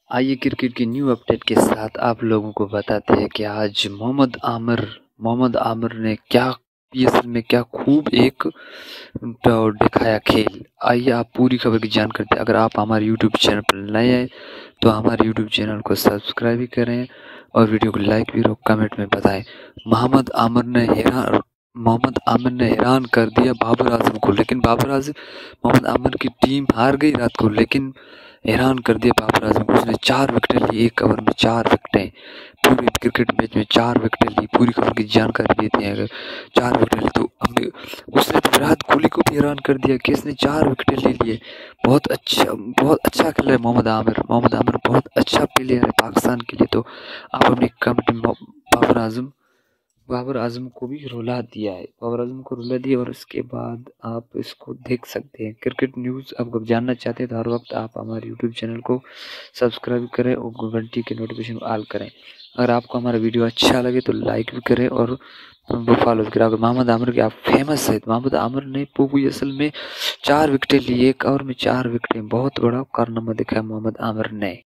आइए क्रिकेट की new update के साथ आप लोगों को बताते हैं कि आज मोहम्मद आमिर ने क्या पीएसएल में क्या खूब एक दिखाया खेल। आइए आप पूरी खबर की जानकारी दें। अगर आप हमारे यूट्यूब चैनल पर नए हैं तो हमारे यूट्यूब चैनल को सब्सक्राइब भी करें और वीडियो को लाइक भी और कमेंट में बताएं। मोहम्मद आमिर ने हैरान कर दिया बाबर आजम को, लेकिन मोहम्मद आमिर की टीम हार गई रात को, लेकिन हैरान कर दिया बाबर आजम को। उसने 4 विकेटें ली, एक ओवर में 4 विकेटें, पूरे क्रिकेट मैच में 4 विकेटें ली। पूरी खबर की जानकारी देते हैं। अगर 4 विकेटें ली तो हमें उसने तो विराट कोहली को भी हैरान कर दिया कि इसने 4 विकेटें ले लिए। बहुत अच्छा खेला है मोहम्मद आमिर बहुत अच्छा प्लेयर है पाकिस्तान के लिए। तो आप अपनी कमेंट में बाबर आजम को भी रुला दिया है, और इसके बाद आप इसको देख सकते हैं। क्रिकेट न्यूज़ आप जानना चाहते हैं तो हर वक्त आप हमारे यूट्यूब चैनल को सब्सक्राइब करें और घंटी के नोटिफिकेशन ऑल करें। अगर आपको हमारा वीडियो अच्छा लगे तो लाइक भी करें और वो फॉलो करें। अगर मोहम्मद आमिर के आप फेमस है, मोहम्मद आमिर ने POPSL में 4 विकेटें ली, एक ओवर में 4 विकेटें, बहुत बड़ा कारनामा दिखाया मोहम्मद आमिर ने।